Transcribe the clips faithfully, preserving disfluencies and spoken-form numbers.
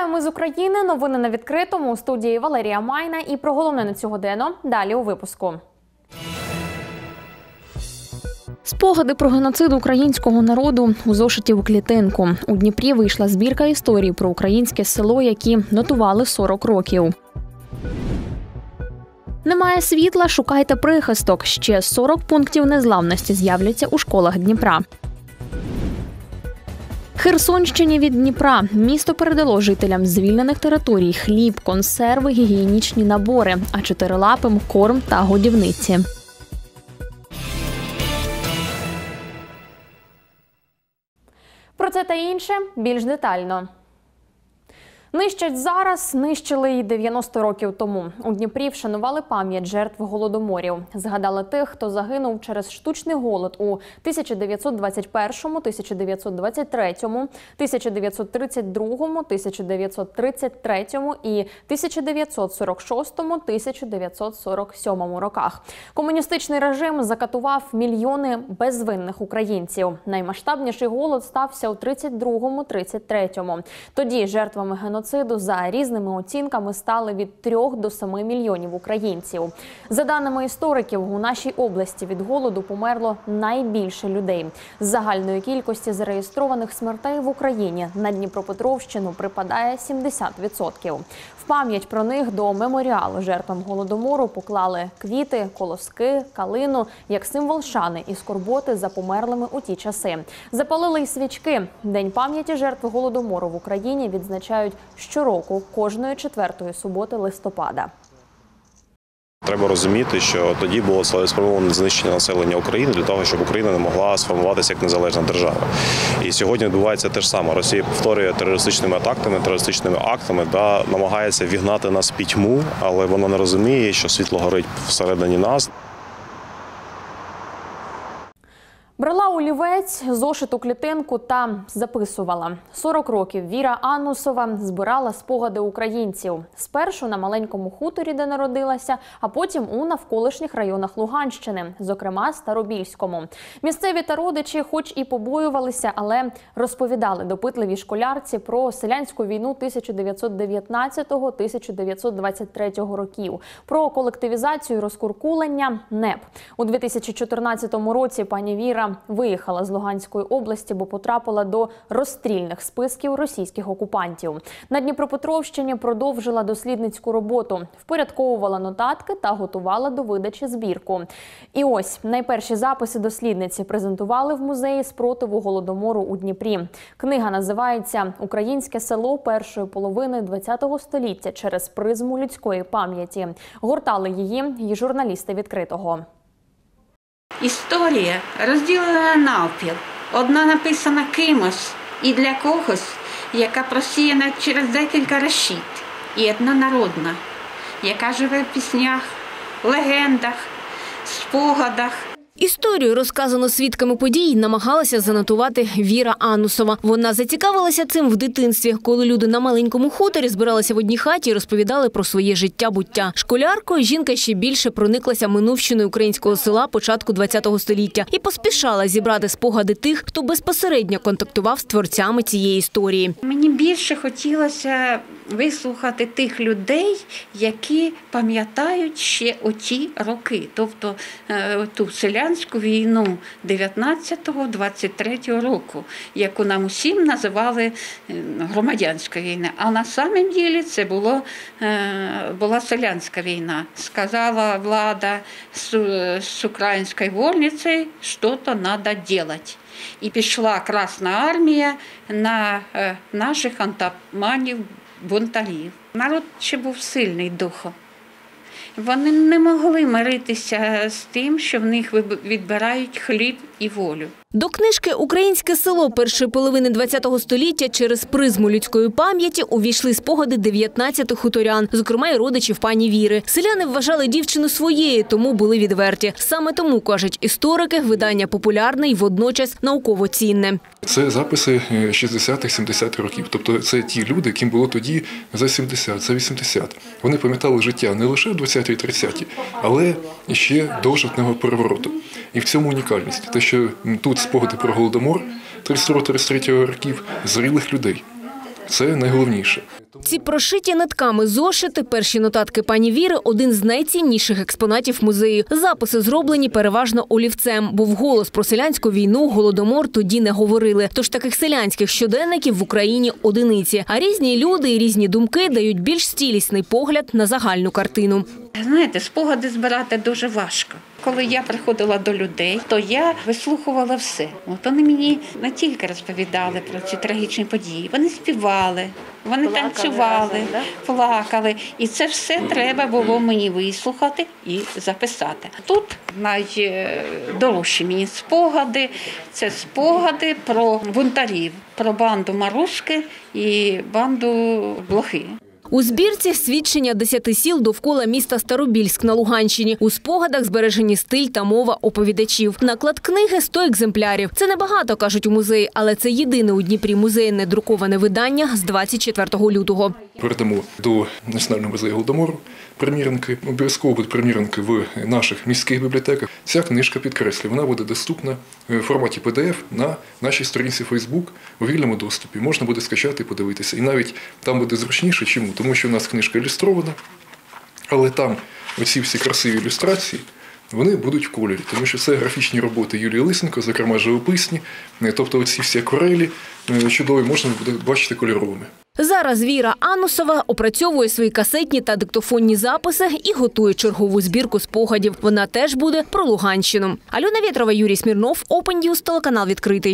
Вітаю, ми з України. Новини на відкритому. У студії Валерія Майна. І про головне на цю годину далі у випуску. Спогади про геноцид українського народу у зошиті у клітинку. У Дніпрі вийшла збірка історій про українське село, які нотували сорок років. Немає світла – шукайте прихисток. Ще сорок пунктів незламності з'являться у школах Дніпра. Херсонщині від Дніпра. Місто передало жителям звільнених територій хліб, консерви, гігієнічні набори, а чотирилапим – корм та годівниці. Про це та інше більш детально. Нищать зараз, нищили й дев'яносто років тому. У Дніпрі вшанували пам'ять жертв голодоморів. Згадали тих, хто загинув через штучний голод у тисяча дев'ятсот двадцять першому, тисяча дев'ятсот двадцять третьому, тисяча дев'ятсот тридцять другому, тисяча дев'ятсот тридцять третьому і тисяча дев'ятсот сорок шостому - тисяча дев'ятсот сорок сьомому роках. Комуністичний режим закатував мільйони безвинних українців. Наймасштабніший голод стався у тридцять другому - тридцять третьому. Тоді жертвами геноциду за різними оцінками стали від трьох до семи мільйонів українців. За даними істориків, у нашій області від голоду померло найбільше людей. З загальної кількості зареєстрованих смертей в Україні на Дніпропетровщину припадає сімдесят відсотків. В пам'ять про них до меморіалу жертвам голодомору поклали квіти, колоски, калину як символ шани і скорботи за померлими у ті часи. Запалили й свічки. День пам'яті жертв голодомору в Україні відзначають щороку, кожної четвертої суботи листопада. Треба розуміти, що тоді було цілеспрямоване знищення населення України для того, щоб Україна не могла сформуватися як незалежна держава. І сьогодні відбувається те ж саме. Росія повторює терористичними атаками, терористичними актами, да, намагається вігнати нас в пітьму, але вона не розуміє, що світло горить всередині нас. Брала олівець, зошит у клітинку та записувала. сорок років Віра Анусова збирала спогади українців. Спершу на маленькому хуторі, де народилася, а потім у навколишніх районах Луганщини, зокрема Старобільському. Місцеві та родичі хоч і побоювалися, але розповідали допитливій школярці про селянську війну тисяча дев'ятсот дев'ятнадцятого - тисяча дев'ятсот двадцять третього років, про колективізацію і розкуркулення НЕП. У дві тисячі чотирнадцятому році пані Віра виїхала з Луганської області, бо потрапила до розстрільних списків російських окупантів. На Дніпропетровщині продовжила дослідницьку роботу, впорядковувала нотатки та готувала до видачі збірку. І ось найперші записи дослідниці презентували в музеї спротиву голодомору у Дніпрі. Книга називається «Українське село першої половини ХХ століття через призму людської пам'яті». Гортали її й журналісти «Відкритого». Історія розділена навпіл. Одна написана кимось і для когось, яка просіяна через декілька решіт. І одна народна, яка живе в піснях, легендах, спогадах. Історію, розказану свідками подій, намагалася занотувати Віра Анусова. Вона зацікавилася цим в дитинстві, коли люди на маленькому хуторі збиралися в одній хаті і розповідали про своє життя-буття. Школяркою жінка ще більше прониклася минувщиною українського села початку ХХ століття і поспішала зібрати спогади тих, хто безпосередньо контактував з творцями цієї історії. Мені більше хотілося вислухати тих людей, які пам'ятають ще оті роки, тобто ту селянську війну дев'ятнадцятого - двадцять третього року, яку нам усім називали громадянська війна. А на самом ділі це було, була селянська війна. Сказала влада з української вольниці, що-то треба робити. І пішла Красна армія на наших атаманів, бунтарів. Народ ще був сильний духом. Вони не могли миритися з тим, що в них відбирають хліб і волю. До книжки «Українське село першої половини ХХ століття через призму людської пам'яті» увійшли спогади дев'ятнадцяти хуторян, зокрема й родичів пані Віри. Селяни вважали дівчину своєю, тому були відверті. Саме тому, кажуть історики, видання популярне і водночас науково цінне. Це записи шістдесятих - сімдесятих років. Тобто це ті люди, яким було тоді за сімдесят, за вісімдесят. Вони пам'ятали життя не лише в двадцяті - тридцяті, але ще до жовтневого перевороту. І в цьому унікальність. Те, що тут спогади про Голодомор тридцять другого - тридцять третього років зрілих людей. Це найголовніше. Ці прошиті нитками зошити, перші нотатки пані Віри – один з найцінніших експонатів музею. Записи зроблені переважно олівцем, бо вголос про селянську війну, голодомор тоді не говорили. Тож таких селянських щоденників в Україні одиниці. А різні люди і різні думки дають більш цілісний погляд на загальну картину. Знаєте, спогади збирати дуже важко. Коли я приходила до людей, то я вислухувала все. От вони мені не тільки розповідали про ці трагічні події, вони співали, вони плакали, танцювали, разом, да? плакали. І це все треба було мені вислухати і записати. Тут найдорожчі мені спогади – це спогади про бунтарів, про банду Марушки і банду Блохи. У збірці свідчення десяти сіл довкола міста Старобільськ на Луганщині. У спогадах збережені стиль та мова оповідачів. Наклад книги – сто екземплярів. Це небагато, кажуть у музеї, але це єдине у Дніпрі музейне друковане видання з двадцять четвертого лютого. Передамо до Національного музею Голодомору примірники. Обов'язково будуть примірники в наших міських бібліотеках. Ця книжка, підкреслюю, вона буде доступна в форматі пі ді еф на нашій сторінці Facebook у вільному доступі. Можна буде скачати і подивитися. І навіть там буде зручніше. Чому? Тому що у нас книжка ілюстрована, але там оці всі красиві ілюстрації, вони будуть в кольорі, тому що це графічні роботи Юлії Лисенко, зокрема живописні, тобто оці всі акварелі чудові можна буде бачити кольоровими. Зараз Віра Анусова опрацьовує свої касетні та диктофонні записи і готує чергову збірку спогадів. Вона теж буде про Луганщину. Альона Вєтрова, Юрій Смірнов, Open News, телеканал «Відкритий».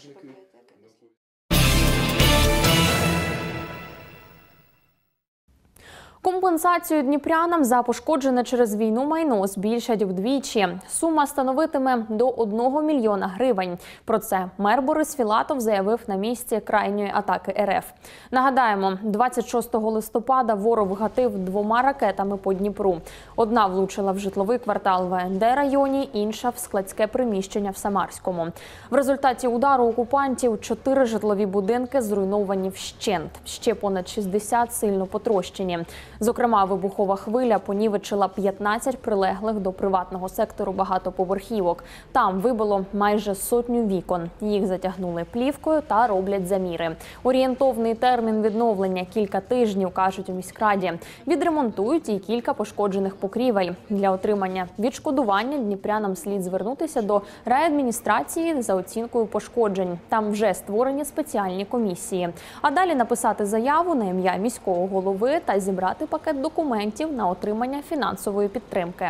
Компенсацію дніпрянам за пошкоджене через війну майно збільшать вдвічі. Сума становитиме до одного мільйона гривень. Про це мер Борис Філатов заявив на місці крайньої атаки ер еф. Нагадаємо, двадцять шостого листопада ворог вгатив двома ракетами по Дніпру. Одна влучила в житловий квартал в а ен де районі, інша – в складське приміщення в Самарському. В результаті удару окупантів чотири житлові будинки зруйновані вщент. Ще понад шістдесят сильно потрощені. Зокрема, вибухова хвиля понівечила п'ятнадцять прилеглих до приватного сектору багатоповерхівок. Там вибило майже сотню вікон. Їх затягнули плівкою та роблять заміри. Орієнтовний термін відновлення – кілька тижнів, кажуть у міськраді. Відремонтують і кілька пошкоджених покрівель. Для отримання відшкодування дніпрянам слід звернутися до райадміністрації за оцінкою пошкоджень. Там вже створені спеціальні комісії. А далі написати заяву на ім'я міського голови та зібрати пакет документів на отримання фінансової підтримки.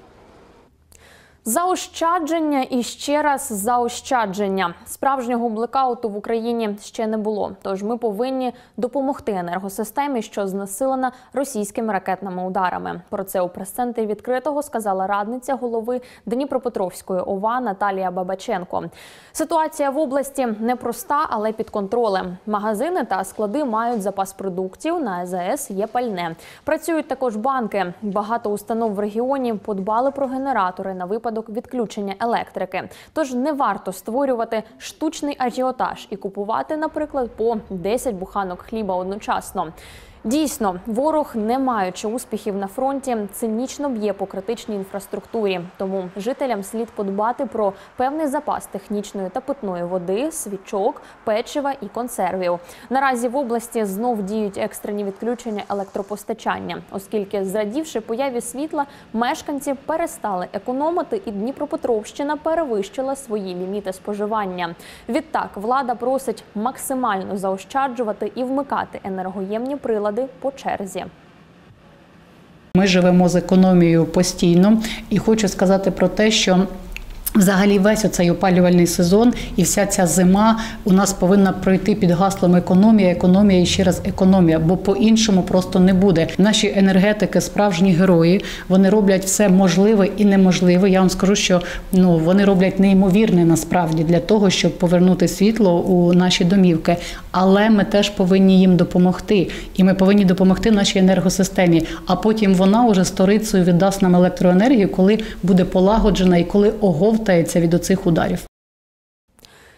Заощадження і ще раз заощадження. Справжнього блекауту в Україні ще не було. Тож ми повинні допомогти енергосистемі, що знесилена російськими ракетними ударами. Про це у прес-центрі «Відкритого» сказала радниця голови Дніпропетровської о ва Наталія Бабаченко. Ситуація в області непроста, але під контролем. Магазини та склади мають запас продуктів, на а зе ес є пальне. Працюють також банки. Багато установ в регіоні подбали про генератори на випадок відключення електрики. Тож не варто створювати штучний ажіотаж і купувати, наприклад, по десять буханок хліба одночасно. Дійсно, ворог, не маючи успіхів на фронті, цинічно б'є по критичній інфраструктурі. Тому жителям слід подбати про певний запас технічної та питної води, свічок, печива і консервів. Наразі в області знов діють екстрені відключення електропостачання, оскільки, зрадівши появі світла, мешканці перестали економити і Дніпропетровщина перевищила свої ліміти споживання. Відтак, влада просить максимально заощаджувати і вмикати енергоємні прилади по черзі. Ми живемо з економією постійно і хочу сказати про те, що взагалі весь оцей опалювальний сезон і вся ця зима у нас повинна пройти під гаслом економія, економія і ще раз економія, бо по-іншому просто не буде. Наші енергетики – справжні герої, вони роблять все можливе і неможливе. Я вам скажу, що ну, вони роблять неймовірне насправді для того, щоб повернути світло у наші домівки. Але ми теж повинні їм допомогти. І ми повинні допомогти нашій енергосистемі. А потім вона уже сторицею віддасть нам електроенергію, коли буде полагоджена і коли оговтається від оцих ударів.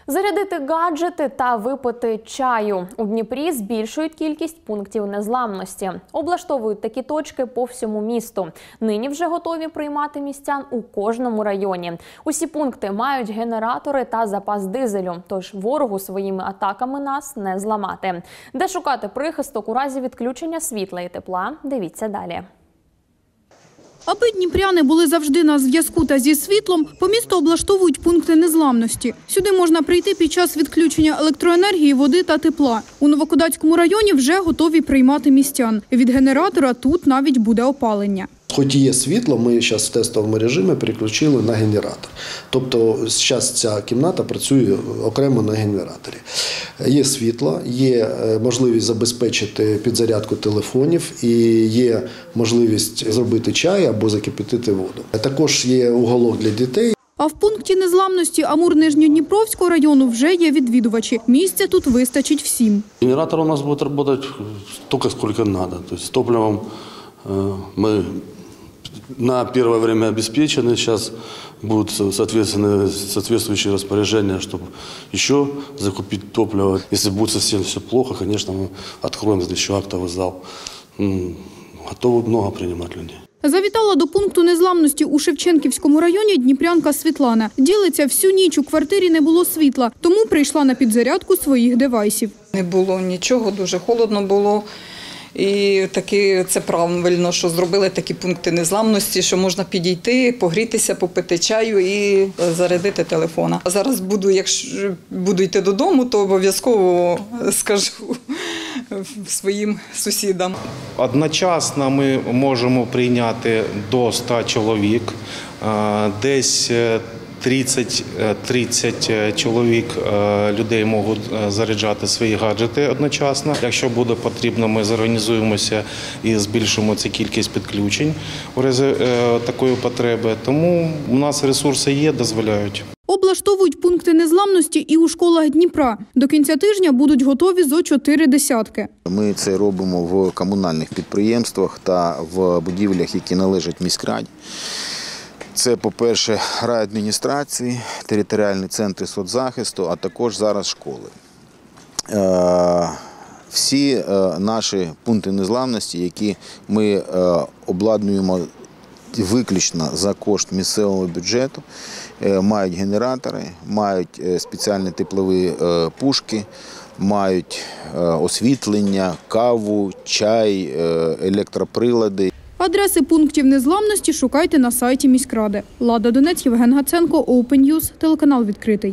Зарядити гаджети та випити чаю. У Дніпрі збільшують кількість пунктів незламності. Облаштовують такі точки по всьому місту. Нині вже готові приймати містян у кожному районі. Усі пункти мають генератори та запас дизелю, тож ворогу своїми атаками нас не зламати. Де шукати прихисток у разі відключення світла і тепла – дивіться далі. Аби дніпряни були завжди на зв'язку та зі світлом, по місту облаштовують пункти незламності. Сюди можна прийти під час відключення електроенергії, води та тепла. У Новокодацькому районі вже готові приймати містян. Від генератора тут навіть буде опалення. Хоч і є світло, ми зараз в тестовому режимі переключили на генератор. Тобто зараз ця кімната працює окремо на генераторі. Є світло, є можливість забезпечити підзарядку телефонів і є можливість зробити чай або закипятити воду. Також є уголок для дітей. А в пункті незламності Амур-Нижньодніпровського району вже є відвідувачі. Місця тут вистачить всім. Генератор у нас буде працювати стільки, скільки треба. Тобто з топливом ми на первое время обеспечены. Сейчас будут соответственно, соответствующие распоряжения, чтобы еще закупить топливо. Если будет совсем все плохо, конечно, мы откроем еще актовый зал. Готовы много принимать людей. Завітала до пункту незламності у Шевченківському районі дніпрянка Світлана. Ділиться, всю ніч у квартирі не було світла, тому прийшла на підзарядку своїх девайсів. Не було нічого, дуже холодно було. І таки це правильно, що зробили такі пункти незламності, що можна підійти, погрітися, попити чаю і зарядити телефона. А зараз буду, якщо буду йти додому, то обов'язково скажу своїм сусідам. Одночасно ми можемо прийняти до ста чоловік, десь тридцять чоловік людей можуть заряджати свої гаджети одночасно. Якщо буде потрібно, ми зорганізуємося і збільшимо цю кількість підключень у разі такої потреби. Тому у нас ресурси є, дозволяють. Облаштовують пункти незламності і у школах Дніпра. До кінця тижня будуть готові зо чотири десятки. Ми це робимо в комунальних підприємствах та в будівлях, які належать міськраді. Це, по-перше, райадміністрації, територіальні центри соцзахисту, а також зараз школи. Всі наші пункти незламності, які ми обладнуємо виключно за кошт місцевого бюджету, мають генератори, мають спеціальні теплові пушки, мають освітлення, каву, чай, електроприлади. Адреси пунктів незламності шукайте на сайті міськради. Лада Донець, Євген Гаценко, Open News, телеканал «Відкритий».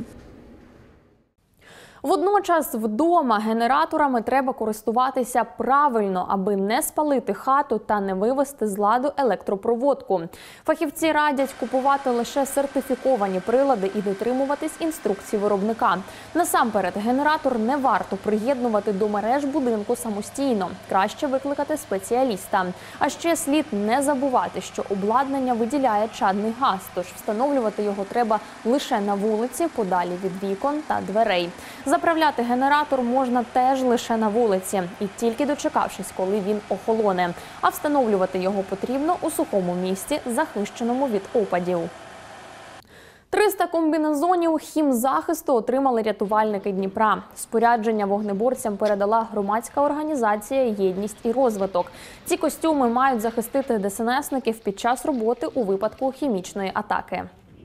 Водночас вдома генераторами треба користуватися правильно, аби не спалити хату та не вивести з ладу електропроводку. Фахівці радять купувати лише сертифіковані прилади і дотримуватись інструкцій виробника. Насамперед, генератор не варто приєднувати до мереж будинку самостійно. Краще викликати спеціаліста. А ще слід не забувати, що обладнання виділяє чадний газ, тож встановлювати його треба лише на вулиці, подалі від вікон та дверей. Заправляти генератор можна теж лише на вулиці і тільки дочекавшись, коли він охолоне. А встановлювати його потрібно у сухому місці, захищеному від опадів. триста комбінезонів хімзахисту отримали рятувальники Дніпра. Спорядження вогнеборцям передала громадська організація «Єдність і розвиток». Ці костюми мають захистити ДСНСників під час роботи у випадку хімічної атаки.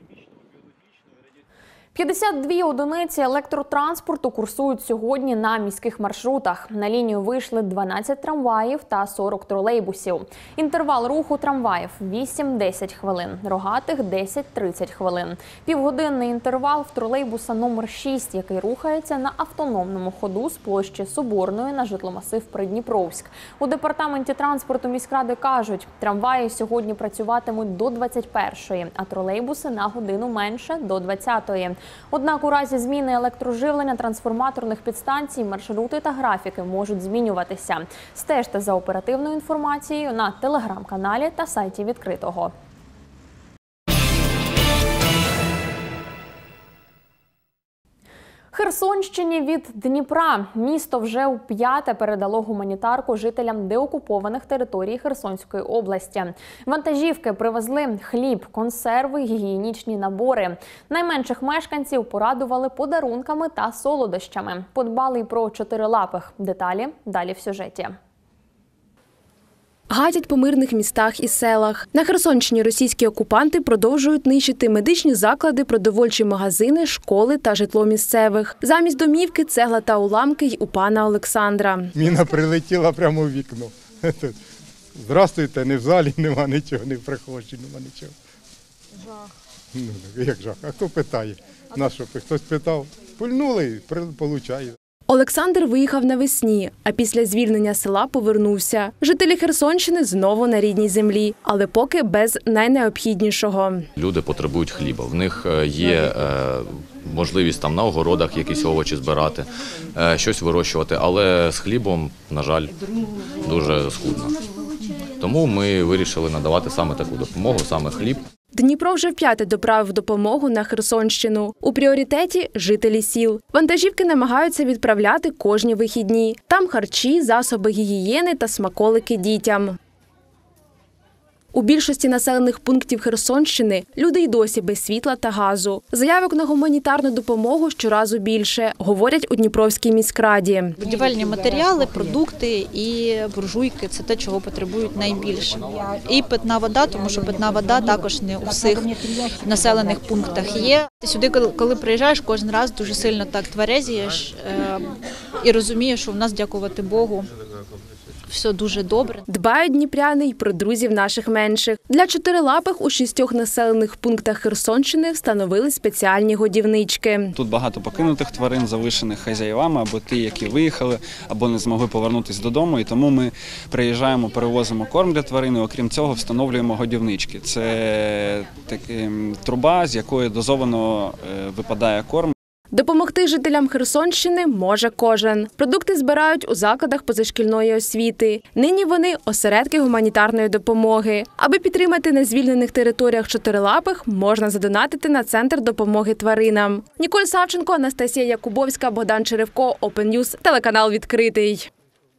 п'ятдесят дві одиниці електротранспорту курсують сьогодні на міських маршрутах. На лінію вийшли дванадцять трамваїв та сорок тролейбусів. Інтервал руху трамваїв – вісім-десять хвилин, рогатих – десять-тридцять хвилин. Півгодинний інтервал в тролейбуса номер шість, який рухається на автономному ходу з площі Соборної на житломасив Придніпровськ. У департаменті транспорту міськради кажуть, трамваї сьогодні працюватимуть до двадцять першої, а тролейбуси на годину менше – до двадцятої. Однак у разі зміни електроживлення трансформаторних підстанцій маршрути та графіки можуть змінюватися. Стежте за оперативною інформацією на телеграм-каналі та сайті відкритого. Херсонщині від Дніпра. Місто вже вп'яте передало гуманітарку жителям деокупованих територій Херсонської області. Вантажівки привезли хліб, консерви, гігієнічні набори. Найменших мешканців порадували подарунками та солодощами. Подбали й про чотирилапих. Деталі далі в сюжеті. Гатять по мирних містах і селах. На Херсонщині російські окупанти продовжують нищити медичні заклади, продовольчі магазини, школи та житло місцевих. Замість домівки – цегла та уламки й у пана Олександра. Міна прилетіла прямо в вікно. Здравствуйте, не в залі, нема нічого, не в прихожій, нема нічого. Жах. Ну, як жах? А хто питає? На що? Хтось питав? Пульнули, получає. Олександр виїхав навесні, а після звільнення села повернувся. Жителі Херсонщини знову на рідній землі, але поки без найнеобхіднішого. Люди потребують хліба. В них є можливість там на огородах якісь овочі збирати, щось вирощувати, але з хлібом, на жаль, дуже скудно. Тому ми вирішили надавати саме таку допомогу, саме хліб. Дніпро вже вп'яте доправив допомогу на Херсонщину. У пріоритеті – жителі сіл. Вантажівки намагаються відправляти кожні вихідні. Там харчі, засоби гігієни та смаколики дітям. У більшості населених пунктів Херсонщини люди й досі без світла та газу. Заявок на гуманітарну допомогу щоразу більше, говорять у Дніпровській міськраді. Будівельні матеріали, продукти і буржуйки – це те, чого потребують найбільше. І питна вода, тому що питна вода також не у всіх населених пунктах є. Сюди, коли приїжджаєш, кожен раз дуже сильно так тверезієш і розумієш, що в нас, дякувати Богу, все дуже добре. Дбають дніпряни й про друзів наших менших. Для чотирилапих у шістьох населених пунктах Херсонщини встановили спеціальні годівнички. Тут багато покинутих тварин, залишених хазяївами, або ті, які виїхали, або не змогли повернутися додому. І тому ми приїжджаємо, перевозимо корм для тварин, і окрім цього встановлюємо годівнички. Це така труба, з якої дозовано випадає корм. Допомогти жителям Херсонщини може кожен. Продукти збирають у закладах позашкільної освіти. Нині вони – осередки гуманітарної допомоги. Аби підтримати на звільнених територіях чотирилапих, можна задонатити на Центр допомоги тваринам. Ніколь Савченко, Анастасія Якубовська, Богдан Черевко, Open News, телеканал «Відкритий».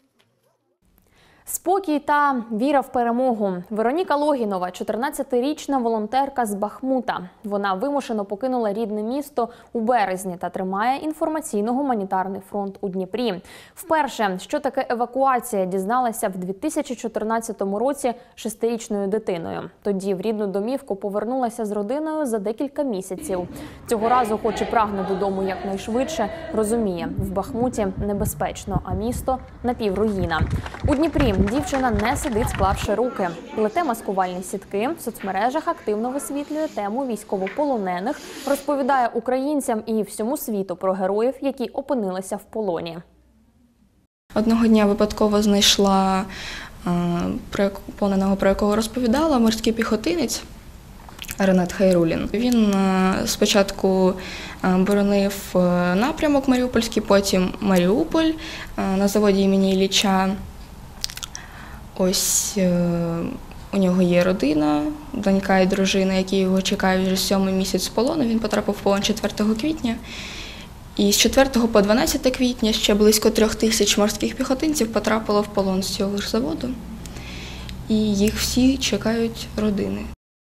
Спокій та віра в перемогу. Вероніка Логінова – чотирнадцятирічна волонтерка з Бахмута. Вона вимушено покинула рідне місто у березні та тримає інформаційно-гуманітарний фронт у Дніпрі. Вперше, що таке евакуація, дізналася в дві тисячі чотирнадцятому році шестирічною дитиною. Тоді в рідну домівку повернулася з родиною за декілька місяців. Цього разу, хоч і прагне додому якнайшвидше, розуміє – в Бахмуті небезпечно, а місто – напівруїна. У Дніпрі дівчина не сидить, склавши руки. Плете маскувальні сітки, в соцмережах активно висвітлює тему військовополонених, розповідає українцям і всьому світу про героїв, які опинилися в полоні. Одного дня випадково знайшла полоненого, про якого розповідала, морський піхотинець Ренат Хайрулін. Він спочатку боронив напрямок Маріупольський, потім Маріуполь на заводі імені Ілліча. Ось у нього є родина, донька і дружина, які його чекають вже сьомий місяць з полону. Він потрапив в полон четвертого квітня. І з четвертого по дванадцяте квітня ще близько трьох тисяч морських піхотинців потрапило в полон з цього ж заводу. І їх всі чекають родини.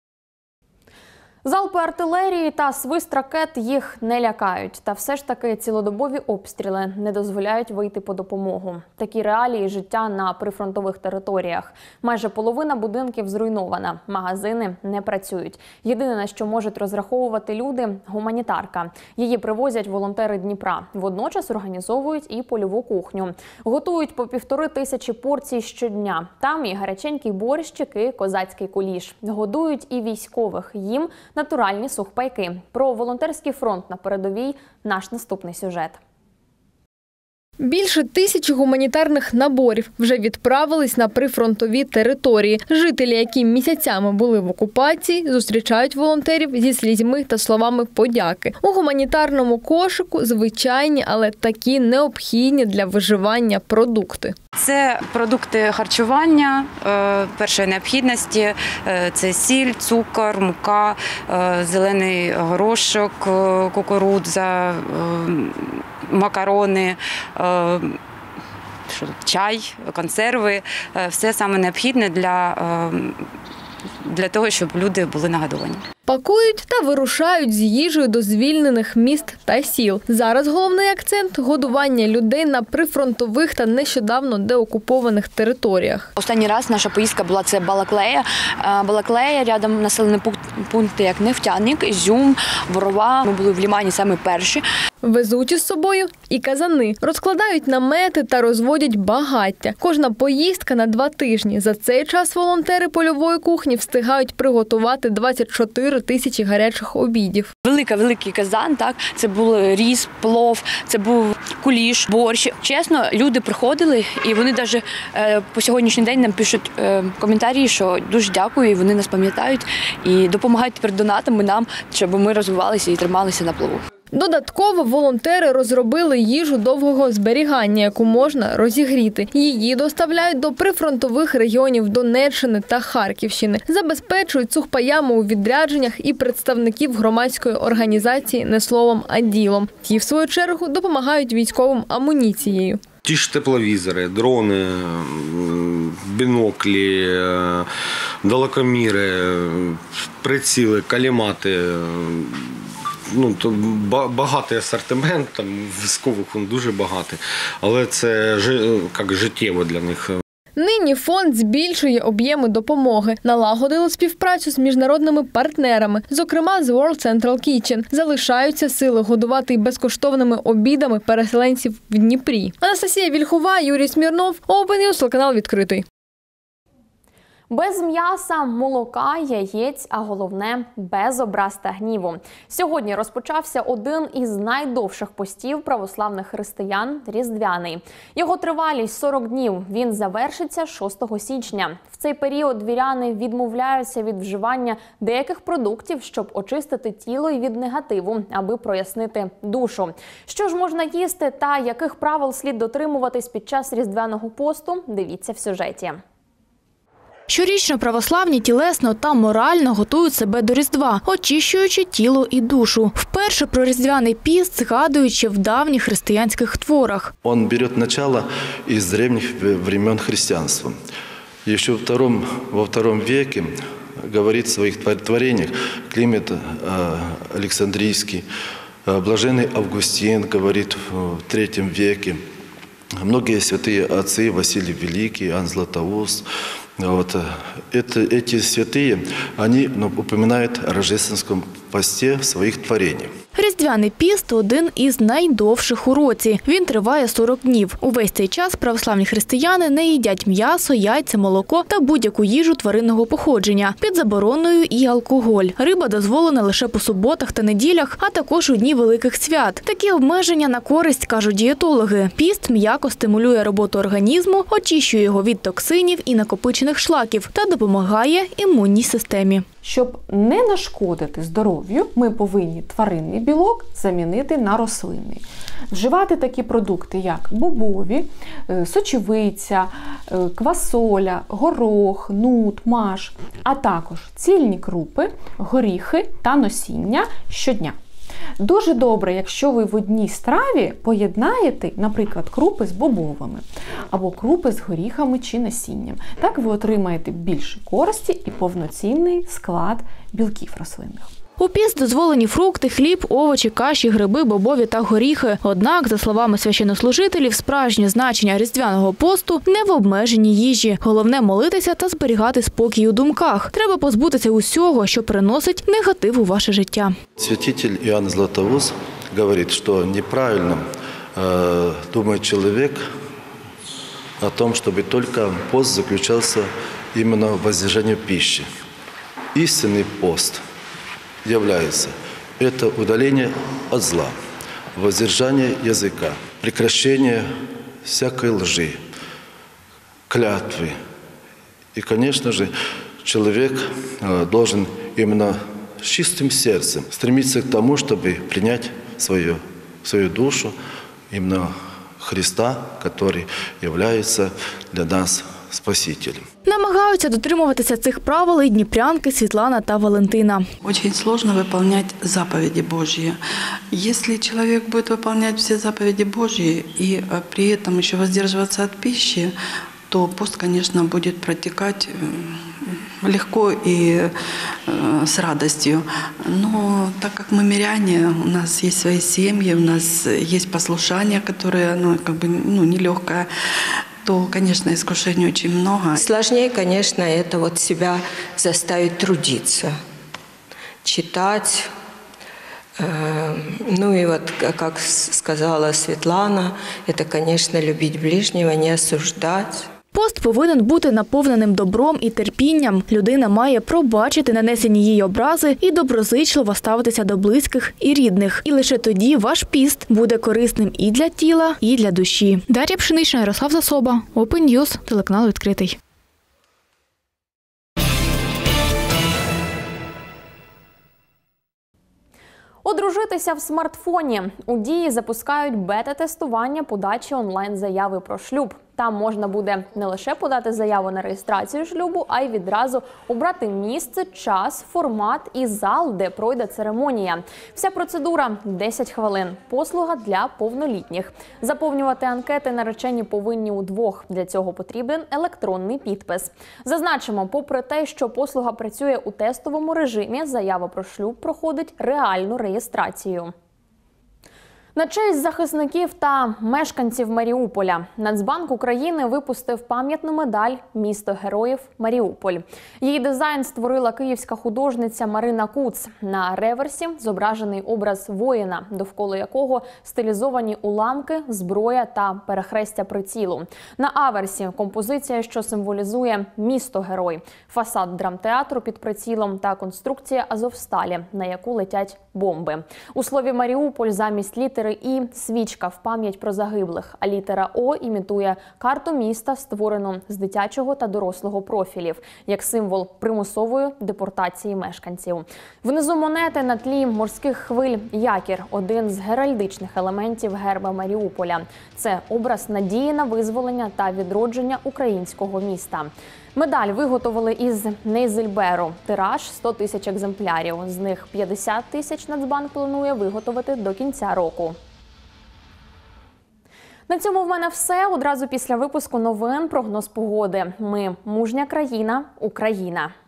Залпи артилерії та свист ракет їх не лякають. Та все ж таки цілодобові обстріли не дозволяють вийти по допомогу. Такі реалії життя на прифронтових територіях. Майже половина будинків зруйнована, магазини не працюють. Єдине, на що можуть розраховувати люди – гуманітарка. Її привозять волонтери Дніпра. Водночас організовують і польову кухню. Готують по півтори тисячі порцій щодня. Там і гаряченький борщик, і козацький куліш. Годують і військових. Їм – натуральні сухпайки. Про волонтерський фронт на передовій – наш наступний сюжет. Більше тисячі гуманітарних наборів вже відправились на прифронтові території. Жителі, які місяцями були в окупації, зустрічають волонтерів зі слізьми та словами подяки. У гуманітарному кошику звичайні, але такі необхідні для виживання продукти. Це продукти харчування першої необхідності, це сіль, цукор, мука, зелений горошок, кукурудза, макарони, чай, консерви. Все саме необхідне для, для того, щоб люди були нагодовані. Пакують та вирушають з їжею до звільнених міст та сіл. Зараз головний акцент – годування людей на прифронтових та нещодавно деокупованих територіях. Останній раз наша поїздка була – це Балаклея. Балаклея, рядом населені пункти, як Нефтяник, Ізюм, Борова. Ми були в Лімані саме перші. Везуть із собою і казани. Розкладають намети та розводять багаття. Кожна поїздка на два тижні. За цей час волонтери польової кухні встигають приготувати двадцять чотири тисячі гарячих обідів. Велика-великий казан, так, це був рис, плов, це був куліш, борщ. Чесно, люди приходили і вони навіть е, по сьогоднішній день нам пишуть е, коментарі, що дуже дякую, і вони нас пам'ятають і допомагають тепер донатами нам, щоб ми розвивалися і трималися на плаву. Додатково волонтери розробили їжу довгого зберігання, яку можна розігріти. Її доставляють до прифронтових регіонів Донеччини та Харківщини. Забезпечують сухпаями у відрядженнях і представників громадської організації «Не словом, а ділом». Ті, в свою чергу, допомагають військовим амуніцією. Ті ж тепловізори, дрони, біноклі, далекоміри, приціли, калімати. Ну, то багатий асортимент, там військових він дуже багатий, але це як життєво для них. Нині фонд збільшує об'єми допомоги. Налагодили співпрацю з міжнародними партнерами, зокрема з World Central Kitchen. Залишаються сили годувати безкоштовними обідами переселенців в Дніпрі. Анастасія Вільхова, Юрій Смірнов, Open News, телеканал «Відкритий». Без м'яса, молока, яєць, а головне – без образ та гніву. Сьогодні розпочався один із найдовших постів православних християн – Різдвяний. Його тривалість – сорок днів. Він завершиться шостого січня. В цей період віряни відмовляються від вживання деяких продуктів, щоб очистити тіло і від негативу, аби прояснити душу. Що ж можна їсти та яких правил слід дотримуватись під час Різдвяного посту – дивіться в сюжеті. Щорічно православні тілесно та морально готують себе до Різдва, очищуючи тіло і душу. Вперше про Різдвяний піст згадують ще в давніх християнських творах. Он берет начало из древних времен христианства. Еще во втором, во втором веке говорит в своих творениях Климент Александрийский, блаженный Августин говорит в третьем веке, многие святые отцы, Василий Великий, Иоанн Златоуст. Вот. Это, эти святые, они ну, упоминают о рождественском посте в своих творениях. Різдвяний піст – один із найдовших у році. Він триває сорок днів. Увесь цей час православні християни не їдять м'ясо, яйця, молоко та будь-яку їжу тваринного походження. Під забороною і алкоголь. Риба дозволена лише по суботах та неділях, а також у дні великих свят. Такі обмеження на користь, кажуть дієтологи. Піст м'яко стимулює роботу організму, очищує його від токсинів і накопичених шлаків та допомагає імунній системі. Щоб не нашкодити здоров'ю, ми повинні тваринний білок замінити на рослинний. Вживати такі продукти, як бобові, сочевиця, квасоля, горох, нут, маш, а також цільні крупи, горіхи та насіння щодня. Дуже добре, якщо ви в одній страві поєднаєте, наприклад, крупи з бобовими або крупи з горіхами чи насінням. Так ви отримаєте більше користі і повноцінний склад білків рослинних. У піст дозволені фрукти, хліб, овочі, каші, гриби, бобові та горіхи. Однак, за словами священнослужителів, справжнє значення Різдвяного посту не в обмеженні їжі. Головне – молитися та зберігати спокій у думках. Треба позбутися усього, що приносить негатив у ваше життя. Святитель Иоанн Златоуст говорит, что неправильно э, думает человек о том, чтобы только пост заключался именно в воздержании пищи. Истинный пост является это удаление от зла, воздержание языка, прекращение всякой лжи, клятвы. И, конечно же, человек должен именно с чистым сердцем стремиться к тому, чтобы принять свою, свою душу, именно Христа, который является для нас Спасителем. Намагаються дотримуватися цих правил і дніпрянки Світлана та Валентина. Очень сложно выполнять заповеди Божьи. Если человек будет выполнять все заповеди Божьи и при этом еще воздерживаться от пищи, то пост, конечно, будет протекать легко и э, с радостью. Но так как мы миряне, у нас есть свои семьи, у нас есть послушание, которое ну, как бы, ну, нелегкое, то, конечно, искушений очень много. Сложнее, конечно, это вот себя заставить трудиться, читать. Э, ну и вот, как сказала Светлана, это, конечно, любить ближнего, не осуждать. Пост повинен бути наповненим добром і терпінням. Людина має пробачити нанесені їй образи і доброзичливо ставитися до близьких і рідних. І лише тоді ваш піст буде корисним і для тіла, і для душі. Дар'я Пшенична, Ярослав Засоба, Open News, телеканал «Відкритий». Одружитися в смартфоні. У Дії запускають бета-тестування подачі онлайн-заяви про шлюб. Там можна буде не лише подати заяву на реєстрацію шлюбу, а й відразу обрати місце, час, формат і зал, де пройде церемонія. Вся процедура – десять хвилин. Послуга для повнолітніх. Заповнювати анкети наречені повинні удвох. Для цього потрібен електронний підпис. Зазначимо, попри те, що послуга працює у тестовому режимі, заява про шлюб проходить реальну реєстрацію. На честь захисників та мешканців Маріуполя Нацбанк України випустив пам'ятну медаль «Місто героїв Маріуполь». Її дизайн створила київська художниця Марина Куц. На реверсі зображений образ воїна, довкола якого стилізовані уламки, зброя та перехрестя прицілу. На аверсі – композиція, що символізує місто-герой, фасад драмтеатру під прицілом та конструкція Азовсталі, на яку летять бомби. У слові «Маріуполь» замість літери «І» – свічка в пам'ять про загиблих, а літера «О» імітує карту міста, створену з дитячого та дорослого профілів, як символ примусової депортації мешканців. Внизу монети на тлі морських хвиль якір – один з геральдичних елементів герба Маріуполя. Це образ надії на визволення та відродження українського міста. Медаль виготовили із Нейзельберу. Тираж – сто тисяч екземплярів. З них п'ятдесят тисяч Нацбанк планує виготовити до кінця року. На цьому в мене все. Одразу після випуску новин прогноз погоди. Ми – мужня країна, Україна.